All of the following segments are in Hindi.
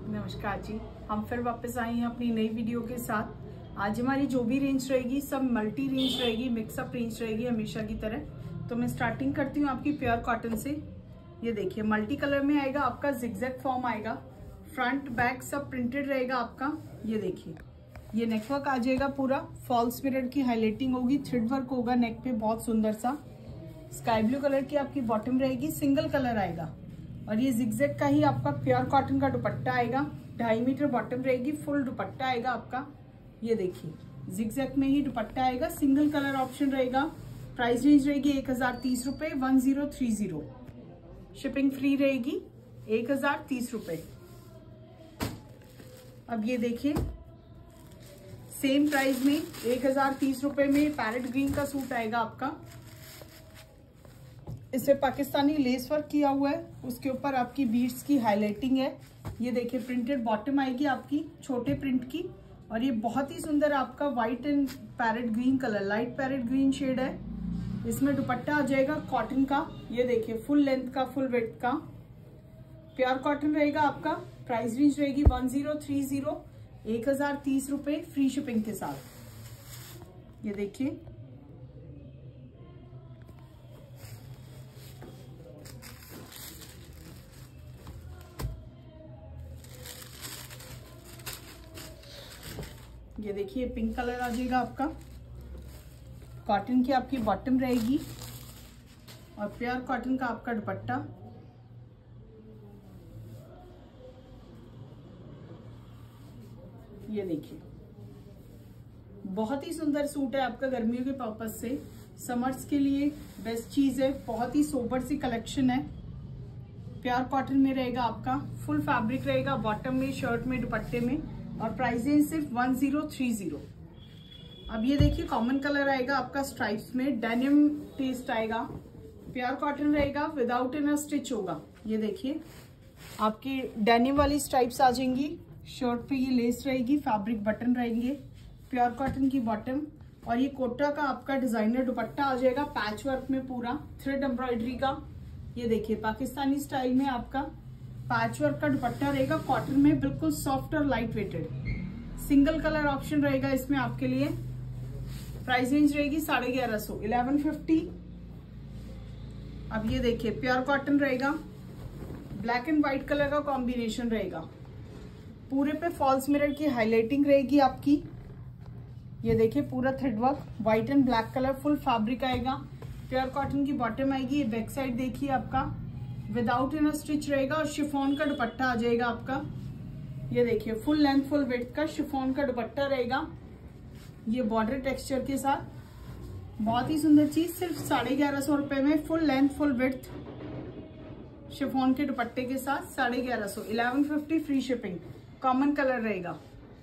नमस्कार जी, हम फिर वापस आए हैं अपनी नई वीडियो के साथ। आज हमारी जो भी रेंज रहेगी सब मल्टी रेंज रहेगी, मिक्सअप रेंज रहेगी हमेशा की तरह। तो मैं स्टार्टिंग करती हूँ आपकी प्योर कॉटन से। ये देखिए मल्टी कलर में आएगा आपका, जिगजैग फॉर्म आएगा, फ्रंट बैक सब प्रिंटेड रहेगा आपका। ये देखिए ये नेकवर्क आ जाएगा, पूरा फॉल्स मिरर की हाईलाइटिंग होगी, थ्रेड वर्क होगा नेक पे बहुत सुंदर सा। स्काई ब्लू कलर की आपकी बॉटम रहेगी, सिंगल कलर आएगा। और ये जिगजैग का ही आपका प्योर कॉटन का दुपट्टा आएगा, 2.5 मीटर बॉटम रहेगी, फुल दुपट्टा आएगा आपका। ये देखिए जिगजैग में ही दुपट्टा आएगा, सिंगल कलर ऑप्शन रहेगा। प्राइस रेंज रहेगी 1030 रुपए, 1030। शिपिंग फ्री रहेगी 1030 रुपए। अब ये देखिए सेम प्राइस में 1030 रुपए में पैरेट ग्रीन का सूट आएगा आपका। इससे पाकिस्तानी लेस वर्क किया हुआ है, उसके ऊपर आपकी बीड्स की हाईलाइटिंग है। ये देखिए प्रिंटेड बॉटम आएगी आपकी छोटे प्रिंट की। और ये बहुत ही सुंदर आपका white and parrot green colour, light parrot green shade है। इसमें दुपट्टा आ जाएगा कॉटन का। ये देखिए फुल लेंथ का, फुल विड्थ का प्योर कॉटन रहेगा आपका। प्राइस रेंज रहेगी 1030, 1030 रुपए फ्री शिपिंग के साथ। ये देखिए ये देखिए पिंक कलर आ जाएगा आपका। कॉटन की आपकी बॉटम रहेगी और प्योर कॉटन का आपका दुपट्टा। ये देखिए बहुत ही सुंदर सूट है आपका, गर्मियों के पर्पज से, समर्स के लिए बेस्ट चीज है। बहुत ही सोबर सी कलेक्शन है, प्योर कॉटन में रहेगा आपका, फुल फैब्रिक रहेगा बॉटम में, शर्ट में, दुपट्टे में। और प्राइस रेंज सिर्फ 1030। अब ये देखिए कॉमन कलर आएगा आपका, स्ट्राइप्स में डेनिम टेस्ट आएगा, प्योर कॉटन रहेगा, विदाउट इन स्टिच होगा। ये देखिए आपकी डेनिम वाली स्ट्राइप्स आ जाएंगी, शर्ट पे ये लेस रहेगी, फैब्रिक बटन रहेंगे, प्योर कॉटन की बॉटम। और ये कोटा का आपका डिजाइनर दुपट्टा आ जाएगा, पैच वर्क में पूरा थ्रेड एम्ब्रॉयडरी का। ये देखिए पाकिस्तानी स्टाइल में आपका पैच वर्क का दुपट्टा रहेगा, कॉटन में, बिल्कुल सॉफ्ट और light weighted. Single colour option रहेगा इसमें आपके लिए। प्राइस रेंज रहेगी 1150, 1150। अब ये देखिए प्योर कॉटन रहेगा, ब्लैक एंड व्हाइट कलर का कॉम्बिनेशन रहेगा, पूरे पे फॉल्स मिरर की हाईलाइटिंग रहेगी आपकी। ये देखिए पूरा thread work, white and black colour, full fabric आएगा, प्योर कॉटन की बॉटम आएगी। ये बैक साइड देखिए आपका विदाउट इन स्टिच रहेगा और शिफॉन का दुपट्टा आ जाएगा आपका। ये देखिए फुल लेंथ फुल विड्थ का शिफॉन का दुपट्टा रहेगा, ये बॉर्डर टेक्सचर के साथ। बहुत ही सुंदर चीज, सिर्फ 1150 रुपए में full length full width chiffon के दुपट्टे के साथ 1150, 1150 फ्री शिपिंग। कॉमन कलर रहेगा।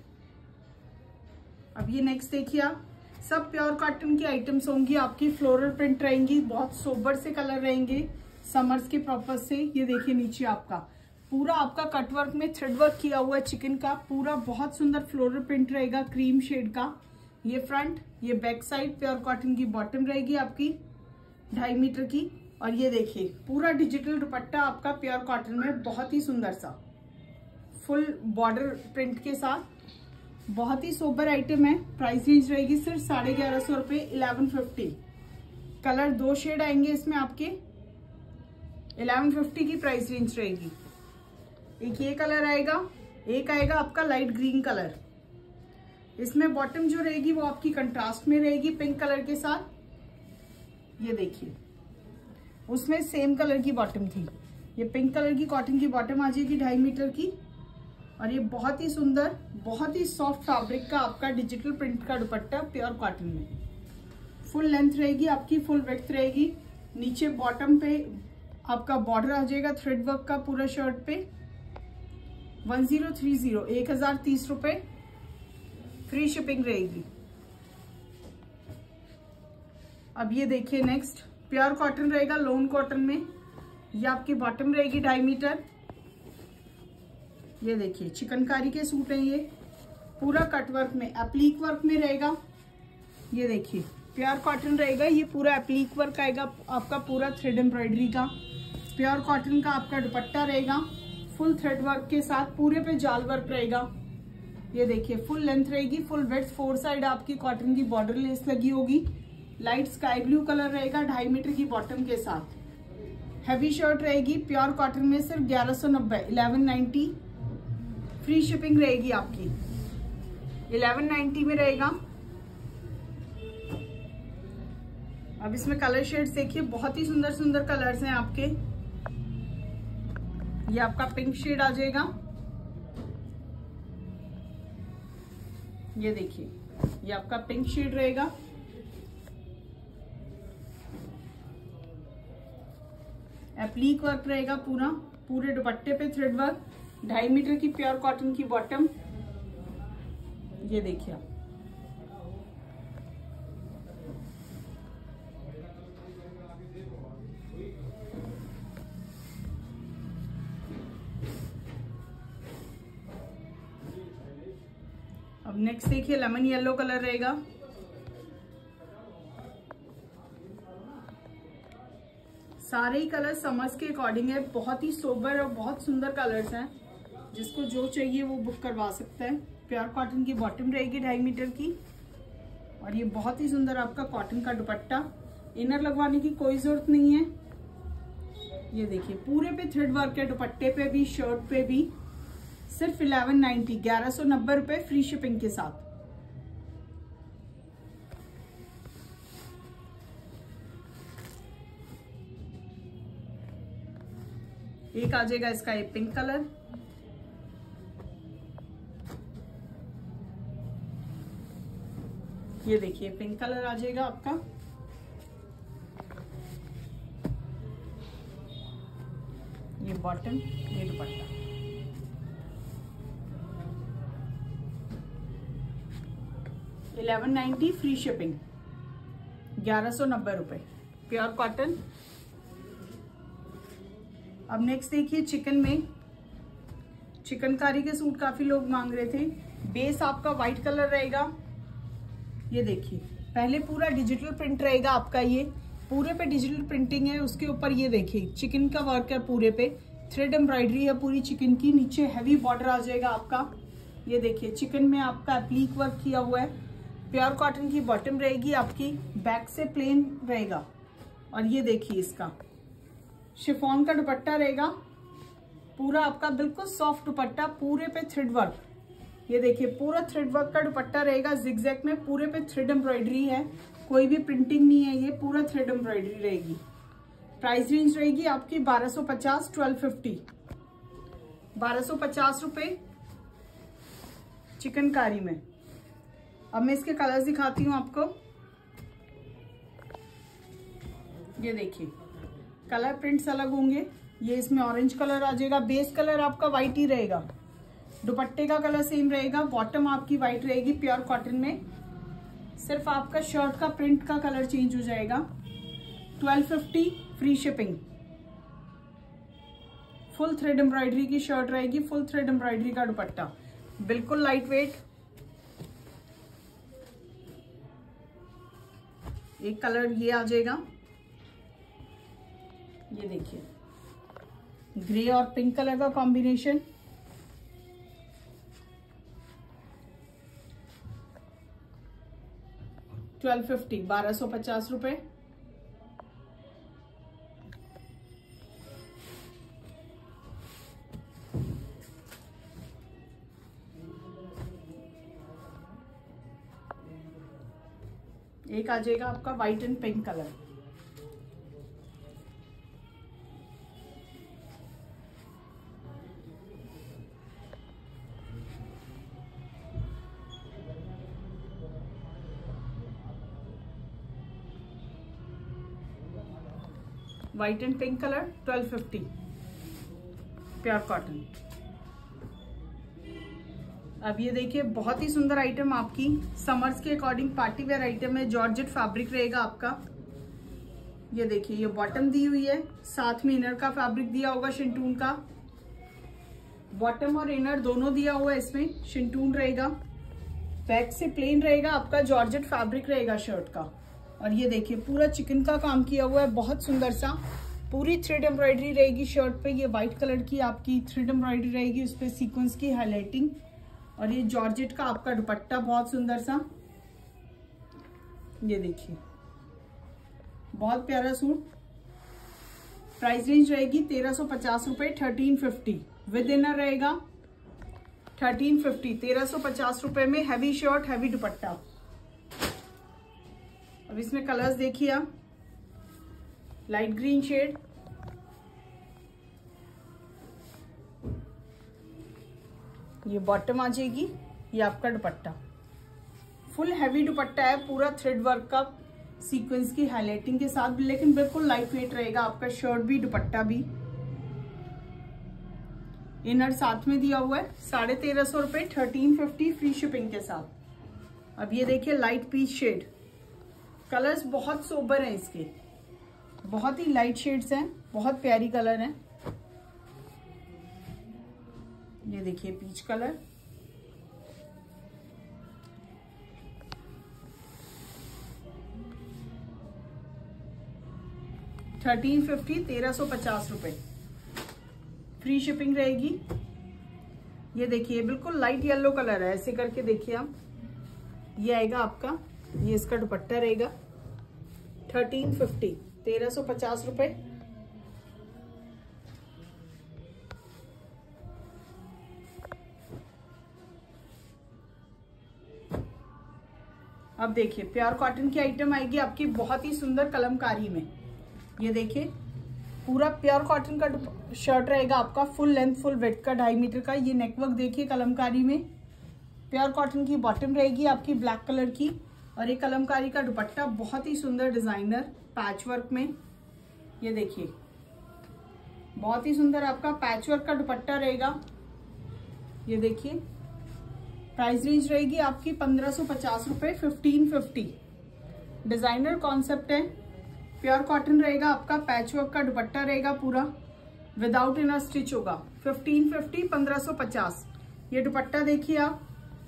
अब ये नेक्स्ट देखिए आप, सब प्योर कॉटन की आइटम्स होंगी आपकी, फ्लोरल प्रिंट रहेंगी, बहुत सोबर से कलर रहेंगे समर्स के पर्पज से। ये देखिए नीचे आपका पूरा आपका कटवर्क में थ्रेड वर्क किया हुआ है चिकन का, पूरा बहुत सुंदर फ्लोरल प्रिंट रहेगा क्रीम शेड का। ये फ्रंट, ये बैक साइड, प्योर कॉटन की बॉटम रहेगी आपकी 2.5 मीटर की। और ये देखिए पूरा डिजिटल दुपट्टा आपका प्योर कॉटन में, बहुत ही सुंदर सा फुल बॉर्डर प्रिंट के साथ, बहुत ही सोबर आइटम है। प्राइस रेंज रहेगी सिर्फ 1150 रुपए, 1150। कलर 2 शेड आएंगे इसमें आपके, 1150 की प्राइस रेंज रहेगी। एक ये कलर आएगा, एक आएगा आपका लाइट ग्रीन कलर। इसमें बॉटम जो रहेगी वो आपकी कंट्रास्ट में रहेगी पिंक कलर के साथ। ये देखिए उसमें सेम कलर की बॉटम थी, ये पिंक कलर की कॉटन की बॉटम आ जाएगी 2.5 मीटर की। और ये बहुत ही सुंदर, बहुत ही सॉफ्ट फैब्रिक का आपका डिजिटल प्रिंट का दुपट्टा प्योर कॉटन में, फुल लेंथ रहेगी आपकी, फुल विड्थ रहेगी। नीचे बॉटम पे आपका बॉर्डर आ जाएगा थ्रेड वर्क का पूरा शर्ट पे। 1030, 1030 रुपए फ्री शिपिंग रहेगी। अब ये देखिए नेक्स्ट प्योर कॉटन रहेगा, लोन कॉटन में, ये आपकी बॉटम रहेगी 2.5 मीटर। ये देखिए चिकनकारी के सूट है, ये पूरा कटवर्क में, एप्लीक वर्क में रहेगा। ये देखिए प्योर कॉटन रहेगा, ये पूरा एप्लीक वर्क आएगा आपका, पूरा थ्रेड एम्ब्रॉयडरी का। प्योर कॉटन का आपका दुपट्टा रहेगा, फुल थ्रेड वर्क के साथ, पूरे पे जाल वर्क रहेगा। ये देखिए फुल लेंथ रहेगी, फुल विड्थ, 4 साइड आपकी कॉटन की बॉर्डर लेस लगी होगी। लाइट स्काई ब्लू कलर रहेगा, 2.5 मीटर की बॉटम के साथ। हैवी शर्ट रहेगी, प्योर कॉटन में सिर्फ 1190, 1190 फ्री शिपिंग रहेगी आपकी, 1190 में रहेगा। अब इसमें कलर शेड्स देखिए, बहुत ही सुंदर सुंदर कलर्स हैं आपके। ये आपका पिंक शेड आ जाएगा, ये देखिए ये आपका पिंक शेड रहेगा। एप्लीक वर्क रहेगा पूरा, पूरे दुपट्टे पे थ्रेड वर्क, 2.5 मीटर की प्योर कॉटन की बॉटम। ये देखिए आप, अब नेक्स्ट देखिए लेमन येलो कलर रहेगा। सारे ही कलर समर्स के अकॉर्डिंग है, बहुत ही सोबर और बहुत सुंदर कलर्स हैं। जिसको जो चाहिए वो बुक करवा सकता है। प्योर कॉटन की बॉटम रहेगी 2.5 मीटर की, और ये बहुत ही सुंदर आपका कॉटन का दुपट्टा। इनर लगवाने की कोई जरूरत नहीं है। ये देखिए पूरे पे थ्रेड वर्क है, दुपट्टे पे भी शर्ट पे भी, सिर्फ 1190, 1190 रुपए फ्री शिपिंग के साथ। एक आ जाएगा इसका ये पिंक कलर, ये देखिए पिंक कलर आ जाएगा आपका। ये बॉटम, ये दुपट्टा। $1190 फ्री शिपिंग, 1190 रुपए प्योर कॉटन। अब नेक्स्ट देखिए चिकन में, चिकनकारी के सूट काफी लोग मांग रहे थे। बेस आपका व्हाइट कलर रहेगा। ये देखिए पहले पूरा डिजिटल प्रिंट रहेगा आपका, ये पूरे पे डिजिटल प्रिंटिंग है। उसके ऊपर ये देखिए चिकन का वर्क है, पूरे पे थ्रेड एम्ब्रॉयडरी है पूरी चिकन की। नीचे हैवी बॉर्डर आ जाएगा आपका। ये देखिए चिकन में आपका एप्लीक वर्क किया हुआ है। प्योर कॉटन की बॉटम रहेगी आपकी, बैक से प्लेन रहेगा। और ये देखिए इसका शिफॉन का दुपट्टा रहेगा, पूरा आपका बिल्कुल सॉफ्ट दुपट्टा, पूरे पे थ्रेड वर्क। ये देखिए पूरा थ्रेड वर्क का दुपट्टा रहेगा, जिगजैग में पूरे पे थ्रेड एम्ब्रॉयडरी है, कोई भी प्रिंटिंग नहीं है, ये पूरा थ्रेड एम्ब्रॉयडरी रहेगी। प्राइस रेंज रहेगी आपकी 1250, 1250, 1250 रुपए चिकनकारी में। अब मैं इसके कलर्स दिखाती हूँ आपको। ये देखिए कलर प्रिंट्स अलग होंगे। ये इसमें ऑरेंज कलर आ जाएगा, बेस कलर आपका व्हाइट ही रहेगा, दुपट्टे का कलर सेम रहेगा, बॉटम आपकी व्हाइट रहेगी प्योर कॉटन में। सिर्फ आपका शर्ट का प्रिंट का कलर चेंज हो जाएगा। 1250 free shipping. Full thread embroidery की शर्ट रहेगी, फुल थ्रेड एम्ब्रॉयडरी का दुपट्टा, बिल्कुल लाइट वेट। एक कलर ये आ जाएगा, ये देखिए ग्रे और पिंक कलर का कॉम्बिनेशन। $1250, 1250 रुपए। एक आ जाएगा आपका white and pink colour. White and pink colour 1250 pure cotton. अब ये देखिए बहुत ही सुंदर आइटम आपकी समर्स के अकॉर्डिंग पार्टी वेयर आइटम है। जॉर्जेट फैब्रिक रहेगा आपका। ये देखिए ये बॉटम दी हुई है, साथ में इनर का फैब्रिक दिया होगा शिंटून का। बॉटम और इनर दोनों दिया हुआ है इसमें, शिंटून रहेगा। बैक से प्लेन रहेगा आपका, जॉर्जेट फैब्रिक रहेगा शर्ट का। और ये देखिए पूरा चिकन का काम किया हुआ है, बहुत सुंदर सा। पूरी थ्रेड एम्ब्रॉयडरी रहेगी शर्ट पे। ये व्हाइट कलर की आपकी थ्रेड एम्ब्रॉयडरी रहेगी, उस पे सीक्वेंस की हाईलाइटिंग। और ये जॉर्जेट का आपका दुपट्टा बहुत सुंदर सा, ये देखिए बहुत प्यारा सूट। प्राइस रेंज रहेगी 1350 रुपए, 1350 विद इनर रहेगा 1350, 1350 रुपए में हैवी शर्ट हैवी दुपट्टा। अब इसमें कलर्स देखिए आप, लाइट ग्रीन शेड, ये बॉटम आ जाएगी, ये आपका दुपट्टा फुल हैवी दुपट्टा है, पूरा थ्रेड वर्क का सीक्वेंस की हाईलाइटिंग के साथ, लेकिन बिल्कुल लाइट वेट रहेगा आपका शर्ट भी दुपट्टा भी। इनर साथ में दिया हुआ है 1350 रुपए, 1350 फ्री शिपिंग के साथ। अब ये देखिए लाइट पीच शेड, कलर्स बहुत सोबर हैं इसके, बहुत ही लाइट शेड्स हैं, बहुत प्यारी कलर हैं। ये देखिए पीच कलर, $1350, 1350 रुपए फ्री शिपिंग रहेगी। ये देखिए बिल्कुल लाइट येलो कलर है, ऐसे करके देखिए आप, ये आएगा आपका, ये इसका दुपट्टा रहेगा 1350, 1350 रुपए। अब देखिए प्योर कॉटन की आइटम आएगी आपकी बहुत ही सुंदर कलमकारी में। ये देखिए पूरा प्योर कॉटन का शर्ट रहेगा आपका, फुल लेंथ फुल वेट का 2.5 मीटर का। ये नेकवर्क देखिए कलमकारी में, प्योर कॉटन की बॉटम रहेगी आपकी ब्लैक कलर की, और ये कलमकारी का दुपट्टा बहुत ही सुंदर डिजाइनर पैच वर्क में। ये देखिए बहुत ही सुंदर आपका पैच वर्क का दुपट्टा रहेगा। ये देखिए प्राइस रेंज रहेगी आपकी 1550 रुपए, 1550 डिजाइनर कॉन्सेप्ट है, प्योर कॉटन रहेगा आपका, पैच वर्क का दुपट्टा रहेगा पूरा, विदाउट इनर स्टिच होगा 1550, 1550। ये दुपट्टा देखिए आप,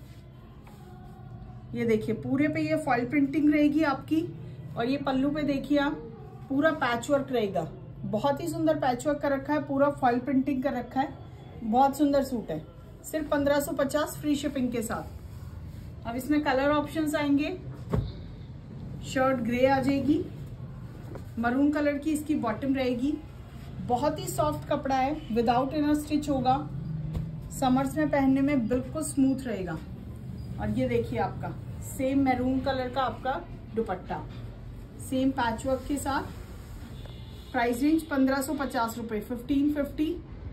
ये देखिए पूरे पे ये फॉइल प्रिंटिंग रहेगी आपकी, और ये पल्लू पे देखिए आप पूरा पैच वर्क रहेगा, बहुत ही सुंदर पैच वर्क कर रखा है, पूरा फॉइल प्रिंटिंग कर रखा है, बहुत सुंदर सूट है, सिर्फ 1550 फ्री शिपिंग के साथ। अब इसमें कलर ऑप्शंस आएंगे, शर्ट ग्रे आ जाएगी, मरून कलर की इसकी बॉटम रहेगी, बहुत ही सॉफ्ट कपड़ा है, विदाउट इनर स्टिच होगा, समर्स में पहनने में बिल्कुल स्मूथ रहेगा। और ये देखिए आपका सेम मैरून कलर का आपका दुपट्टा, सेम पैच वर्क के साथ। प्राइस रेंज 1550 रुपए, 1550।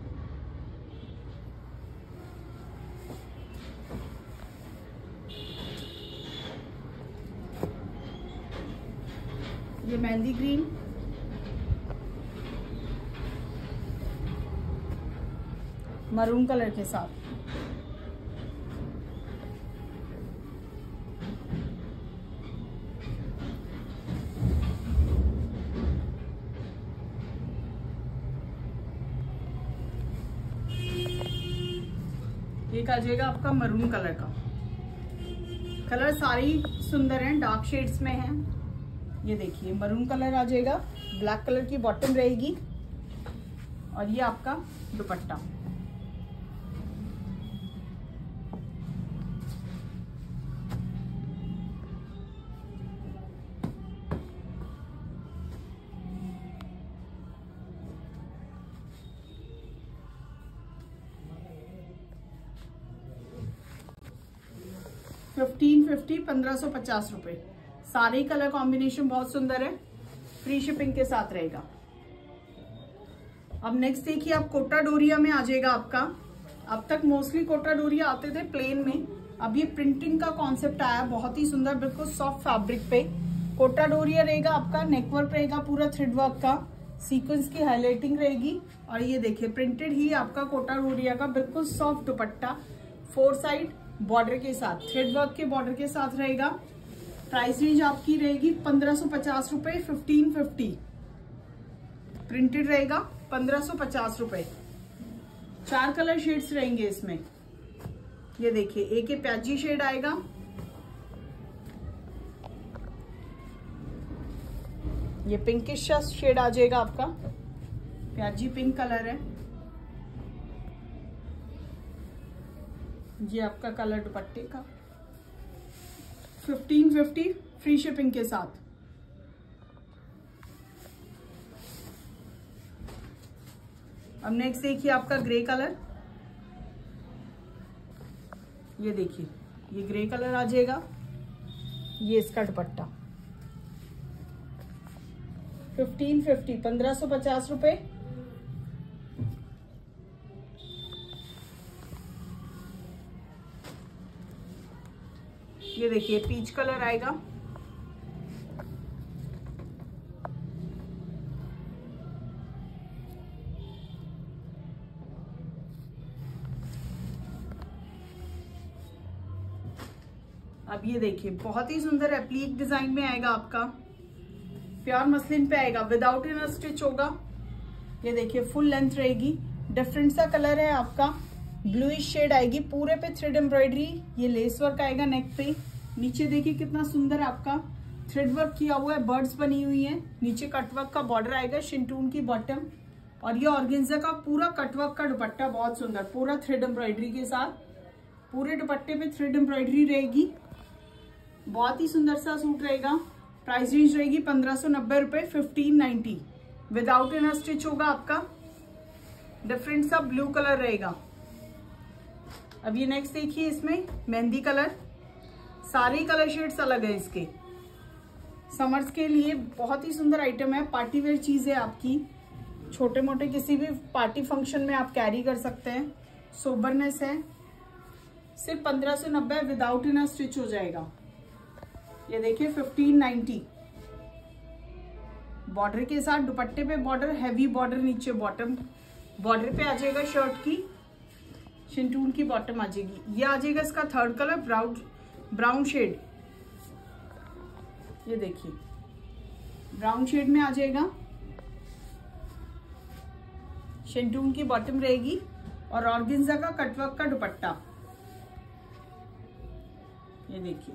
ये मेहंदी ग्रीन, मरून कलर के साथ, एक आ जाएगा आपका मरून कलर का। कलर सारे ही सुंदर हैं, डार्क शेड्स में हैं। ये देखिए मरून कलर आ जाएगा, ब्लैक कलर की बॉटम रहेगी, और ये आपका दुपट्टा। $1550, 1550 रुपए। सारे कलर कॉम्बिनेशन बहुत सुंदर है, फ्री शिपिंग के साथ रहेगा। अब नेक्स्ट देखिए आप कोटा डोरिया में आ जाएगा आपका। अब तक मोस्टली कोटा डोरिया आते थे प्लेन में, अब ये प्रिंटिंग का कॉन्सेप्ट आया, बहुत ही सुंदर, बिल्कुल सॉफ्ट फैब्रिक पे कोटा डोरिया रहेगा आपका, नेकवर्क रहेगा पूरा थ्रेड वर्क का, सीक्वेंस की हाईलाइटिंग रहेगी, और ये देखिए प्रिंटेड ही आपका कोटा डोरिया का बिल्कुल सॉफ्ट दुपट्टा, 4 साइड बॉर्डर के साथ, थ्रेड वर्क के बॉर्डर के साथ रहेगा। प्राइस रेंज आपकी रहेगी 1550 रुपए, 1550 प्रिंटेड रहेगा, 1550 रुपए। 4 कलर शेड्स रहेंगे इसमें। ये देखिए एक ये प्याजी शेड आएगा, ये पिंकिश शेड आ जाएगा आपका, प्याजी पिंक कलर है, ये आपका कलर दुपट्टे का। 1550 फ्री शिपिंग के साथ। अब नेक्स्ट देखिए आपका ग्रे कलर, ये देखिए ये ग्रे कलर आ जाएगा, ये इसका दुपट्टा। 1550 1550 रुपए। ये देखिए पीच कलर आएगा, अब ये देखिए बहुत ही सुंदर एप्लीक डिजाइन में आएगा आपका, प्योर मसलिन पे आएगा, विदाउट इनर स्टिच होगा। ये देखिए फुल लेंथ रहेगी, डिफरेंट सा कलर है आपका, ब्लूइश शेड आएगी, पूरे पे थ्रेड एम्ब्रॉयडरी, ये लेस वर्क आएगा नेक पे। नीचे देखिए कितना सुंदर आपका थ्रेड वर्क किया हुआ है, बर्ड्स बनी हुई है, नीचे कटवर्क का बॉर्डर आएगा, शिंटून की बॉटम, और ये ऑर्गेन्जा का पूरा कटवर्क का दुपट्टा, बहुत सुंदर पूरा थ्रेड एम्ब्रॉयडरी के साथ, पूरे दुपट्टे पे थ्रेड एम्ब्रॉयडरी रहेगी, बहुत ही सुंदर सा सूट रहेगा। प्राइस रेंज रहेगी 1590 रुपए, 1590 विदाउट इनर स्टिच होगा आपका, डिफरेंट सा ब्लू कलर रहेगा। अब ये नेक्स्ट देखिए, इसमें मेहंदी कलर, सारे कलर शेड्स अलग है इसके। समर्स के लिए बहुत ही सुंदर आइटम है, पार्टी वेयर चीज है आपकी, छोटे मोटे किसी भी पार्टी फंक्शन में आप कैरी कर सकते हैं, सोबरनेस है। सिर्फ 1590 विदाउट इनर स्टिच हो जाएगा। ये देखिए 1590 बॉर्डर के साथ, दुपट्टे पे बॉर्डर, हैवी बॉर्डर, नीचे बॉटम बॉर्डर पे आ जाएगा, शर्ट की शिंटून की बॉटम आ जाएगी। ये आ जाएगा इसका थर्ड कलर, ब्राउन शेड, ये देखिए ब्राउन शेड में आ जाएगा, शिंटून की बॉटम रहेगी और ऑर्गेन्जा का कटवर्क का दुपट्टा। ये देखिए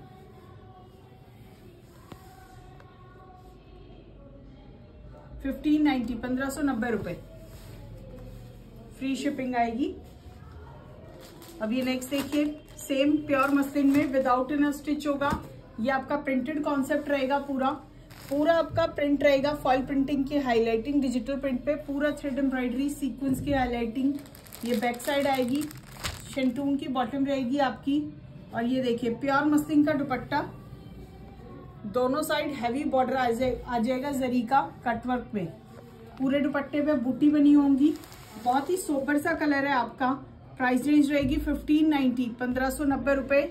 1590 1590 रुपए, फ्री शिपिंग आएगी। अब ये नेक्स्ट देखिए, सेम प्योर मसलिन में विदाउट इनर स्टिच होगा, ये आपका प्रिंटेड कॉन्सेप्ट रहेगा, पूरा आपका प्रिंट रहेगा, फॉइल प्रिंटिंग की हाईलाइटिंग, डिजिटल प्रिंट पे पूरा थ्रेड एम्ब्रॉयडरी, सीक्वेंस की हाईलाइटिंग। ये बैक साइड आएगी, शिंटून की बॉटम रहेगी आपकी, और ये देखिए प्योर मसलिन का दुपट्टा, दोनों साइड हैवी बॉर्डर आ जाएगा जरी का कटवर्क में, पूरे दुपट्टे पे बूटी बनी होंगी, बहुत ही सोबर सा कलर है आपका। प्राइस रेंज रहेगी 1590 1590 रुपए।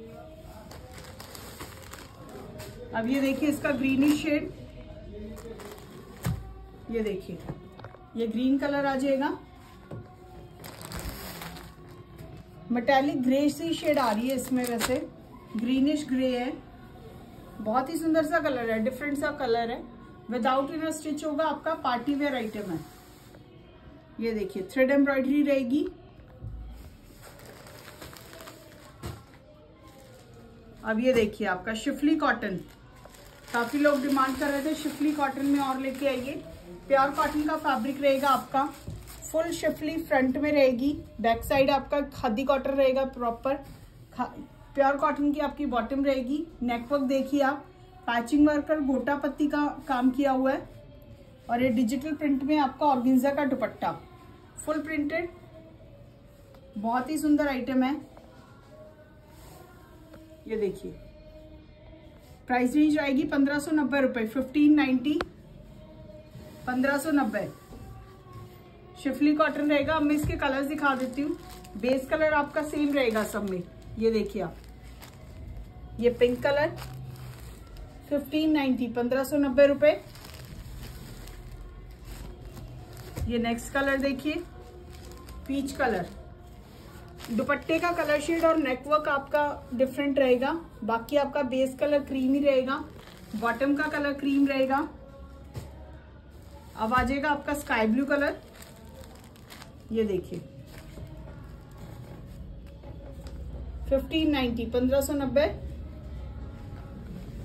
अब ये देखिए इसका ग्रीनिश शेड, ये देखिए ये ग्रीन कलर आ जाएगा, मेटालिक ग्रे सी शेड आ रही है इसमें, वैसे ग्रीनिश ग्रे है, बहुत ही सुंदर सा कलर है, डिफरेंट सा कलर है, विदाउट इनर स्टिच होगा आपका, पार्टी वेयर आइटम है। ये देखिए थ्रेड एम्ब्रॉयडरी रहेगी। अब ये देखिए आपका शिफली कॉटन, काफी लोग डिमांड कर रहे थे शिफली कॉटन में, और लेके आइए, प्योर कॉटन का फैब्रिक रहेगा आपका, फुल शिफली फ्रंट में रहेगी, बैक साइड आपका खादी कॉटन रहेगा प्रॉपर, प्योर कॉटन की आपकी बॉटम रहेगी। नेकवर्क देखिए आप, पैचिंग वर्क और गोटा पत्ती का काम किया हुआ है, और ये डिजिटल प्रिंट में आपका ऑर्गेन्जा का दुपट्टा, फुल प्रिंटेड, बहुत ही सुंदर आइटम है। ये देखिए प्राइस रेंज आएगी 1590 रुपए, 1590 1590 शिफली कॉटन रहेगा। अब मैं इसके कलर्स दिखा देती हूँ, बेस कलर आपका सेम रहेगा सब में। ये देखिए आप, ये पिंक कलर 1590 1590 रुपए। ये नेक्स्ट कलर देखिए पीच कलर, दुपट्टे का कलर शेड और नेकवर्क आपका डिफरेंट रहेगा, बाकी आपका बेस कलर क्रीम ही रहेगा, बॉटम का कलर क्रीम रहेगा। अब आ जाएगा आपका स्काई ब्लू कलर, ये देखिए 1590 1590।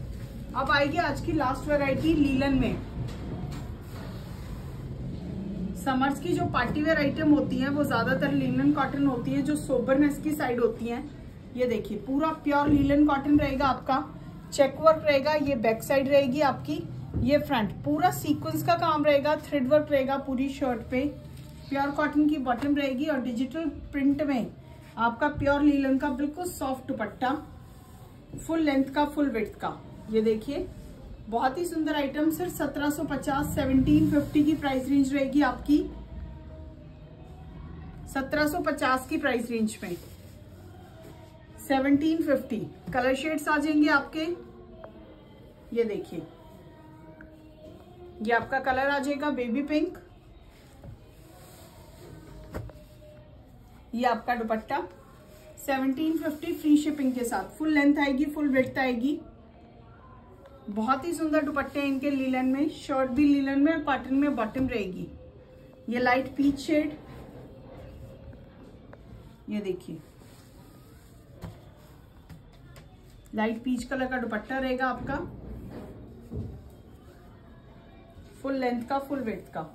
अब आएगी आज की लास्ट वैरायटी लीलन में, समर्स की जो पार्टी वेयर आइटम होती है वो ज्यादातर लिनन कॉटन होती है, जो सोबरनेस की साइड होती है। ये देखिए पूरा प्योर लिनन कॉटन रहेगा आपका, चेक वर्क रहेगा, ये बैक साइड रहेगी आपकी, ये फ्रंट पूरा सीक्वेंस का काम रहेगा, थ्रेड वर्क रहेगा पूरी शर्ट पे, प्योर कॉटन की बॉटम रहेगी और डिजिटल प्रिंट में आपका प्योर लिनन का बिल्कुल सॉफ्ट दुपट्टा, फुल लेंथ का, फुल विड्थ का। ये देखिए बहुत ही सुंदर आइटम, सिर्फ 1750, 1750 की प्राइस रेंज रहेगी आपकी, 1750 की प्राइस रेंज में 1750। कलर शेड्स आ जाएंगे आपके, ये देखिए ये आपका कलर आ जाएगा बेबी पिंक, ये आपका दुपट्टा 1750 फ्री शिपिंग के साथ, फुल लेंथ आएगी, फुल विड्थ आएगी। बहुत ही सुंदर दुपट्टे इनके लीलन में, शर्ट भी लीलन में और कॉटन में बॉटम रहेगी। ये लाइट पीच शेड, ये देखिए लाइट पीच कलर का दुपट्टा रहेगा आपका, फुल लेंथ का, फुल विड्थ का।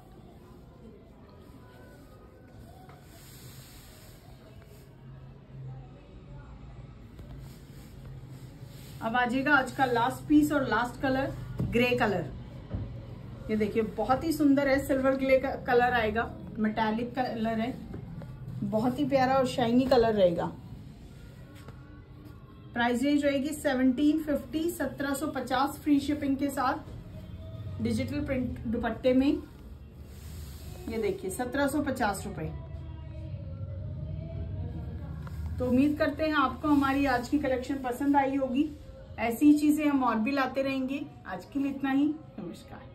अब आ जाएगा आज का लास्ट पीस और लास्ट कलर, ग्रे कलर। ये देखिए बहुत ही सुंदर है, सिल्वर ग्रे का कलर आएगा, मेटालिक कलर है, बहुत ही प्यारा और शाइनी कलर रहेगा। प्राइस रेंज रहेगी 1750, 1750 फ्री शिपिंग के साथ डिजिटल प्रिंट दुपट्टे में। ये देखिए 1750 रुपए। तो उम्मीद करते हैं आपको हमारी आज की कलेक्शन पसंद आई होगी। ऐसी ही चीजें हम और भी लाते रहेंगे। आज के लिए इतना ही, नमस्कार।